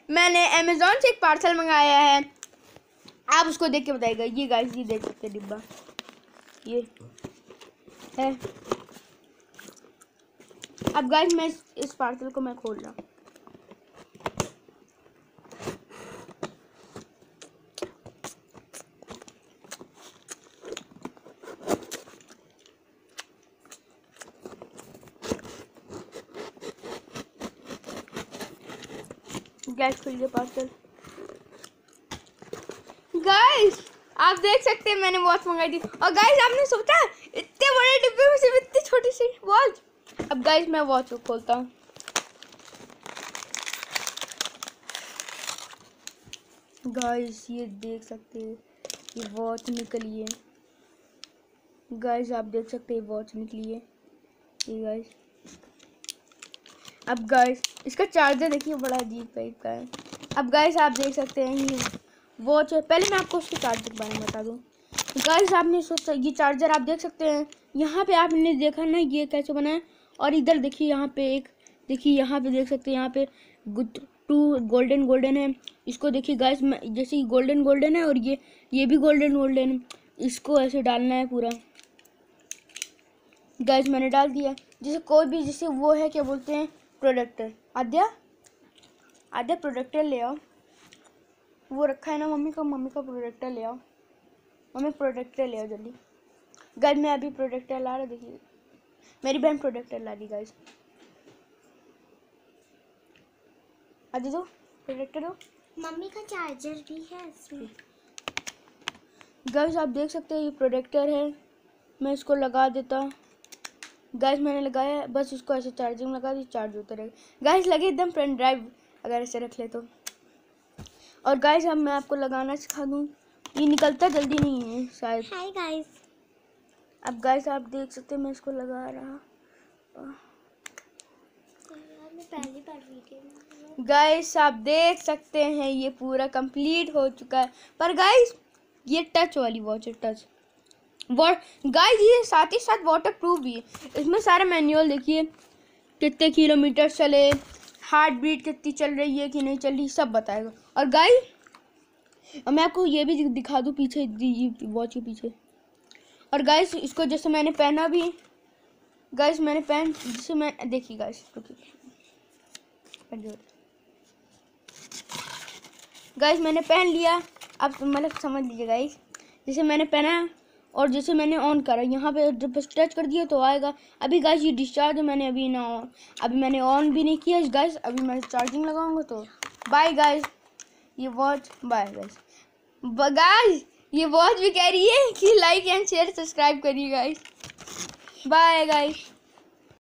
मैंने अमेज़ॉन से एक पार्सल मंगाया है, आप उसको देख के बताइएगा। ये गाइस ये देख सकते हैं डिब्बा, ये है। अब गाइस मैं इस पार्सल को मैं खोल रहा हूँ। गैस खुल गया पार्सल। गाइस आप देख सकते हैं मैंने वॉच मंगाई थी, और गाइस आपने सोचा इतने बड़े डिब्बे में सिर्फ इतनी छोटी सी वॉच। अब गाइस मैं वॉच को खोलता हूँ। गाइस ये देख सकते हैं ये वॉच निकली है। गाइस आप देख सकते हैं वॉच निकली है ये गाइस। अब गाइस इसका चार्जर देखिए बड़ा अजीब टाइप का है। अब गाइस आप देख सकते हैं ये वॉच है। पहले मैं आपको उसके चार्जर के बारे में बता दूं। गाइस आपने सोचा ये चार्जर आप देख सकते हैं, यहाँ पे आपने देखा ना ये कैसे बना है। और इधर देखिए यहाँ पे एक, देखिए यहाँ पे देख सकते हैं यहाँ पे टू गोल्डन है। इसको देखिए गाइस जैसे गोल्डन है और ये भी गोल्डन है। इसको ऐसे डालना है पूरा। गाइस मैंने डाल दिया। जैसे कोई भी जैसे वो है क्या बोलते हैं प्रोडक्टर, आद्या प्रोडक्टर ले आओ। वो रखा है ना मम्मी का प्रोडक्टर ले आओ। मम्मी प्रोडक्टर ले आओ जल्दी। गाइस मैं अभी प्रोडक्टर ला रहा, देखिए मेरी बहन प्रोडक्टर ला दी। गाइस आदि दो प्रोडक्टर दो। मम्मी का चार्जर भी है इसमें। गाइस आप देख सकते हैं ये प्रोडक्टर है। मैं इसको लगा देता। गाइस मैंने लगाया, बस इसको ऐसे चार्जिंग लगा दी, चार्ज होता रहेगा। गाइस लगे एकदम पेन ड्राइव अगर ऐसे रख ले तो। और गाइस अब मैं आपको लगाना सिखा दूं। ये निकलता जल्दी नहीं है शायद। Hi guys. अब गाइस आप देख सकते हैं मैं इसको लगा रहा। मैं पहली बार वीडियो। गाइस आप देख सकते हैं ये पूरा कंप्लीट हो चुका है। पर गाइस ये टच वाली वॉच है, टच गाइस ये साथ ही साथ वाटर प्रूफ भी है। इसमें सारा मैनुअल देखिए, कितने किलोमीटर चले, हार्ट बीट कितनी चल रही है कि नहीं चल रही, सब बताएगा। और गाइस मैं आपको ये भी दिखा दूँ पीछे, वॉच के पीछे। और गाइस इसको जैसे मैंने पहना भी, गाइस मैंने जैसे मैं देखिए गाइस मैंने पहन लिया। अब मतलब समझ लीजिए गाइस, जैसे मैंने पहना और जैसे मैंने ऑन करा, यहाँ पे बस टच कर दिया तो आएगा। अभी गाइस ये डिस्चार्ज है, मैंने अभी मैंने ऑन भी नहीं किया गाइस। अभी मैं चार्जिंग लगाऊंगा तो बाय गाइस। ये वॉच बाय गाइस ये वॉच भी कह रही है कि लाइक एंड शेयर सब्सक्राइब करिए गाइस। Bye guys.